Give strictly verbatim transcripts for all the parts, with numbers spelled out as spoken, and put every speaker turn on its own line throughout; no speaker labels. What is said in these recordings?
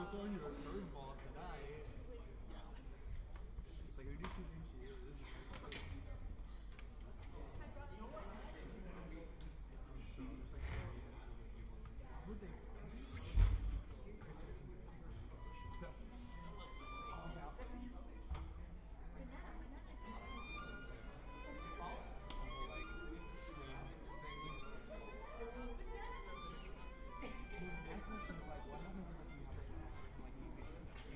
throwing you a curveball tonight. Yeah. It's like, who do you think she is? So, there's like, who would they? Chris, I think Chris. Okay, I'll take it. My question is like, what happens if you have a like easy?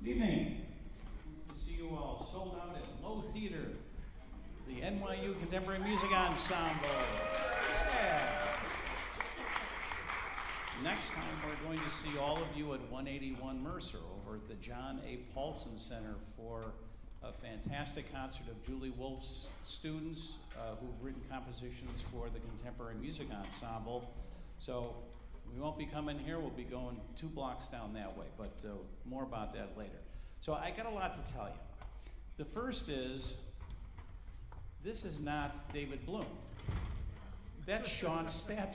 Good evening. Nice to see you all. Sold out at Low Theater, the N Y U Contemporary Music Ensemble. Yeah. Next time we're going to see all of you at one eighty-one Mercer over at the John A. Paulson Center for a fantastic concert of Julie Wolfe's students uh, who've written compositions for the Contemporary Music Ensemble. So we won't be coming here, we'll be going two blocks down that way, but uh, more about that later. So I got a lot to tell you. The first is, this is not David Bloom. That's Sean Stats.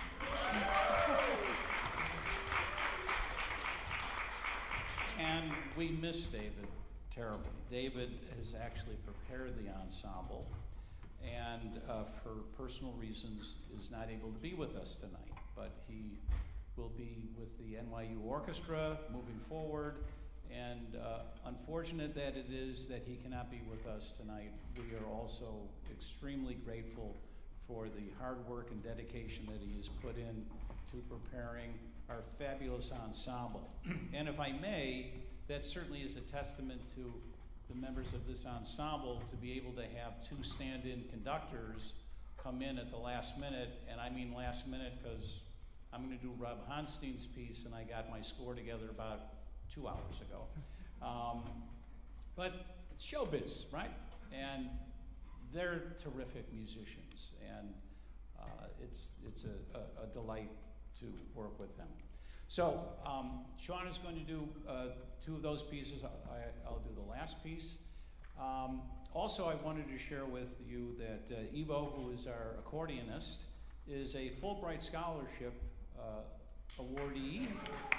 And we miss David terribly. David has actually prepared the ensemble and uh, for personal reasons is not able to be with us tonight. But he will be with the N Y U Orchestra moving forward, and uh, unfortunate that it is that he cannot be with us tonight. We are also extremely grateful for the hard work and dedication that he has put in to preparing our fabulous ensemble. And if I may, that certainly is a testament to the members of this ensemble to be able to have two stand-in conductors come in at the last minute, and I mean last minute because I'm going to do Rob Honstein's piece, and I got my score together about two hours ago. Um, but it's showbiz, right? And they're terrific musicians, and uh, it's it's a, a, a delight to work with them. So um, Sean is going to do uh, two of those pieces. I, I'll do the last piece. Um, Also, I wanted to share with you that uh, Ivo, who is our accordionist, is a Fulbright Scholarship uh, awardee.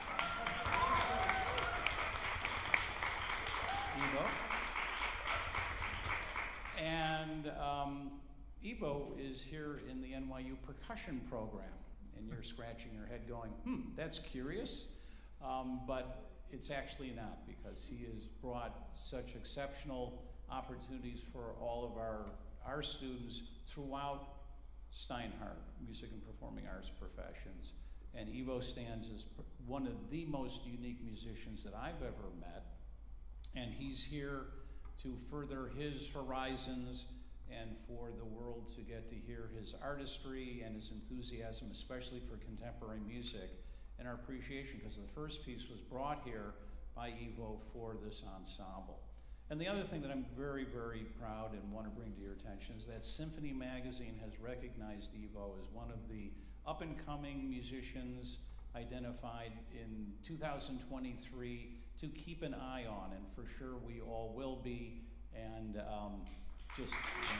Ivo. And um, Ivo is here in the N Y U percussion program. And you're scratching your head going, hmm, that's curious. Um, but it's actually not, because he has brought such exceptional opportunities for all of our, our students throughout Steinhardt, music and performing arts professions. And Ivo stands as one of the most unique musicians that I've ever met. And he's here to further his horizons and for the world to get to hear his artistry and his enthusiasm, especially for contemporary music, and our appreciation, because the first piece was brought here by Ivo for this ensemble. And the other thing that I'm very, very proud and want to bring to your attention is that Symphony Magazine has recognized Ivo as one of the up-and-coming musicians identified in two thousand twenty-three to keep an eye on, and for sure we all will be, and um, just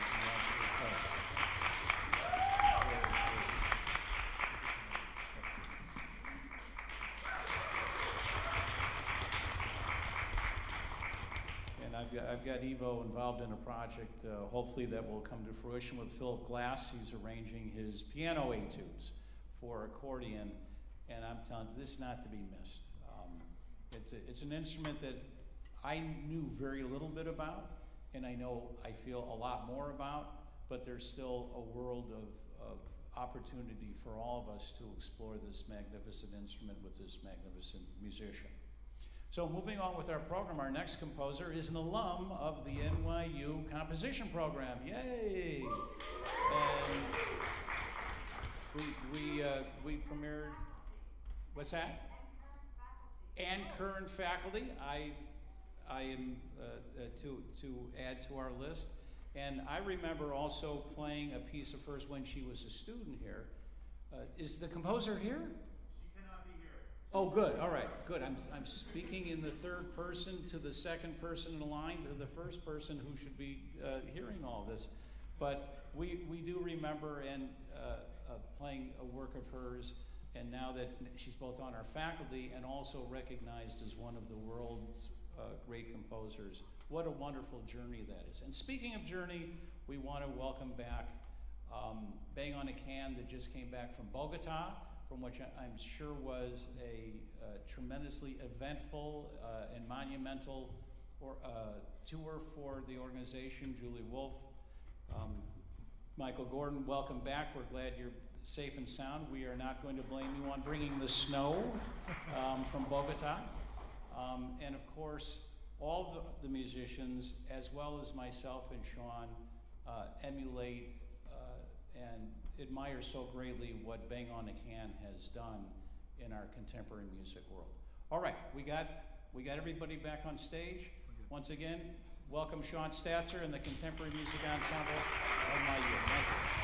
and I've got, I've got Ivo involved in a project, uh, hopefully that will come to fruition with Philip Glass. He's arranging his piano etudes for accordion, and I'm telling you, this is not to be missed. Um, it's, a, it's an instrument that I knew very little bit about, and I know I feel a lot more about, but there's still a world of, of opportunity for all of us to explore this magnificent instrument with this magnificent musician. So moving on with our program, our next composer is an alum of the N Y U composition program. Yay! And we, we, uh, we premiered, what's that? And current faculty. I, I am uh, uh, to, to add to our list. And I remember also playing a piece of hers when she was a student here. Uh, is the composer here? Oh, good. All right. Good. I'm, I'm speaking in the third person to the second person in line to the first person who should be uh, hearing all this. But we, we do remember and uh, uh, playing a work of hers, and now that she's both on our faculty and also recognized as one of the world's uh, great composers. What a wonderful journey that is. And speaking of journey, we want to welcome back um, Bang on a Can that just came back from Bogota, from which I'm sure was a uh, tremendously eventful uh, and monumental or, uh, tour for the organization. Julie Wolfe, um, Michael Gordon, welcome back. We're glad you're safe and sound. We are not going to blame you on bringing the snow um, from Bogota. Um, and of course, all the, the musicians, as well as myself and Sean, uh, emulate uh, and admire so greatly what Bang on a Can has done in our contemporary music world. All right, we got, we got everybody back on stage. Once again, welcome Sean Statzer and the Contemporary Music Ensemble of N Y U. Thank you.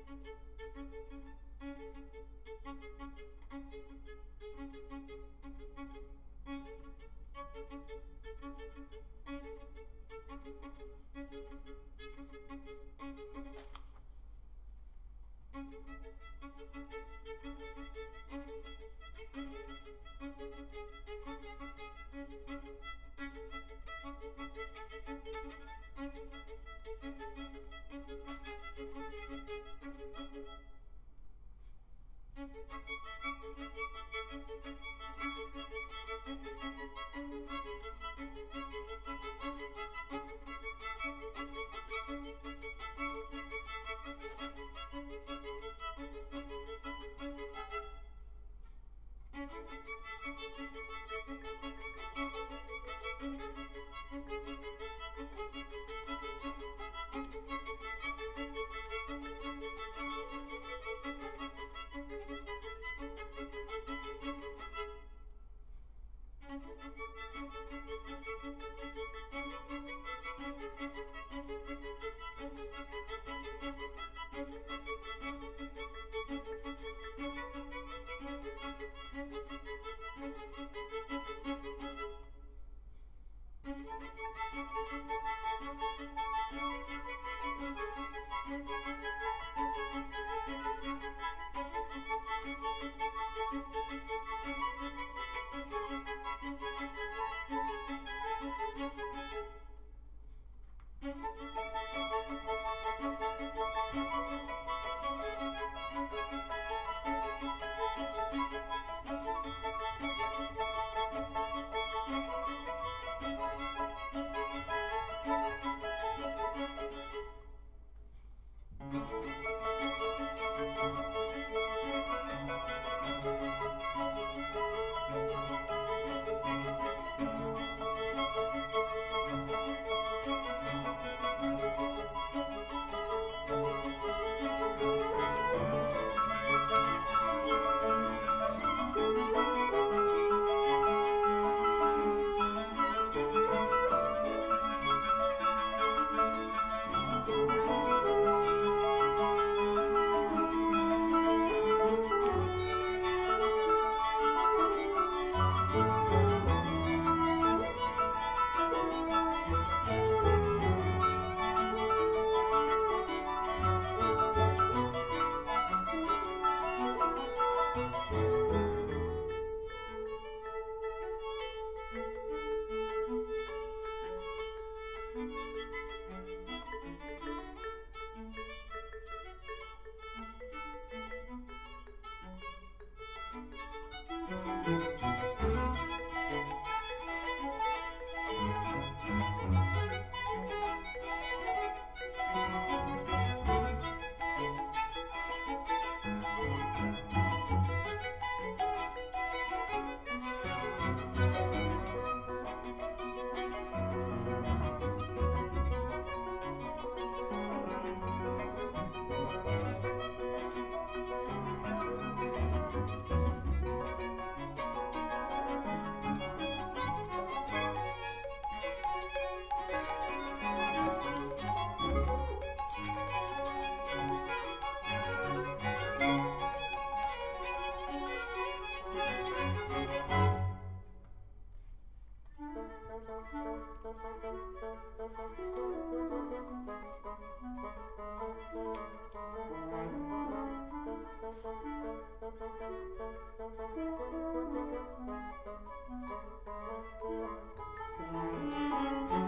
Thank you.